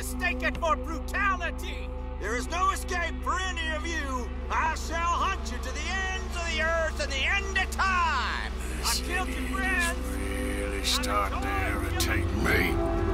mistaken for brutality! There is no escape for any of you! I shall hunt you to the ends of the earth and the end of time! I've killed your friends! Really starting to irritate me.